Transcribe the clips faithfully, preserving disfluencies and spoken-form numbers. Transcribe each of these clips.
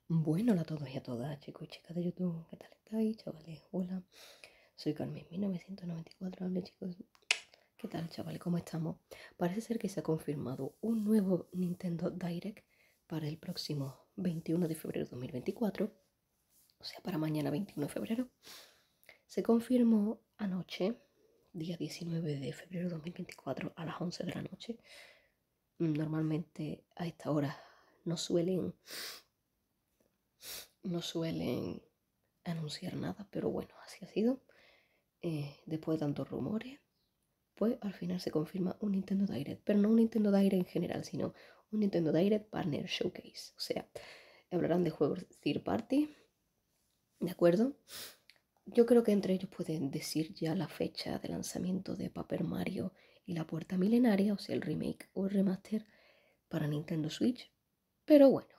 Bueno, hola a todos y a todas, chicos y chicas de YouTube. ¿Qué tal estáis, chavales? Hola, soy Carmen mil novecientos noventa y cuatro. Hable, chicos. ¿Qué tal, chavales? ¿Cómo estamos? Parece ser que se ha confirmado un nuevo Nintendo Direct para el próximo veintiuno de febrero de dos mil veinticuatro. O sea, para mañana veintiuno de febrero. Se confirmó anoche, día diecinueve de febrero de dos mil veinticuatro, a las once de la noche. Normalmente a esta hora no suelen... No suelen anunciar nada, pero bueno, así ha sido. Eh, después de tantos rumores, pues al final se confirma un Nintendo Direct, pero no un Nintendo Direct en general, sino un Nintendo Direct Partner Showcase. O sea, hablarán de juegos third party, ¿de acuerdo? Yo creo que entre ellos pueden decir ya la fecha de lanzamiento de Paper Mario y la Puerta Milenaria, o sea, el remake o el remaster para Nintendo Switch. Pero bueno,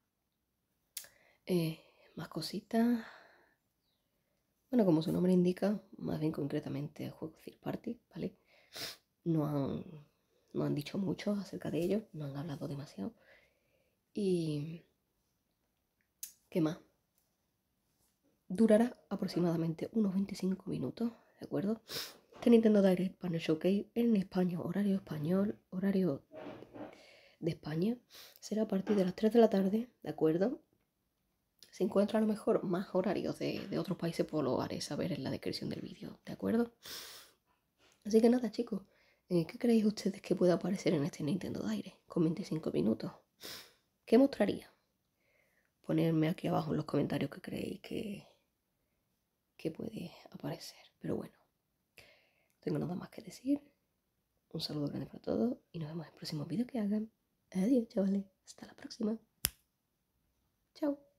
eh, más cositas. Bueno, como su nombre indica, más bien concretamente juegos third party, ¿vale? No han, no han dicho mucho acerca de ello, no han hablado demasiado. Y ¿qué más? Durará aproximadamente unos veinticinco minutos, ¿de acuerdo? Este Nintendo Direct Partner Showcase en español, horario español, horario de España, será a partir de las tres de la tarde, ¿de acuerdo? Si encuentro a lo mejor más horarios de, de otros países, pues lo haré saber en la descripción del vídeo, ¿de acuerdo? Así que nada, chicos, eh, ¿qué creéis ustedes que pueda aparecer en este Nintendo Direct con veinticinco minutos? ¿Qué mostraría? Ponerme aquí abajo en los comentarios qué creéis que, que puede aparecer. Pero bueno, no tengo nada más que decir. Un saludo grande para todos y nos vemos en el próximo vídeo que hagan. Adiós, chavales. Hasta la próxima. Chao.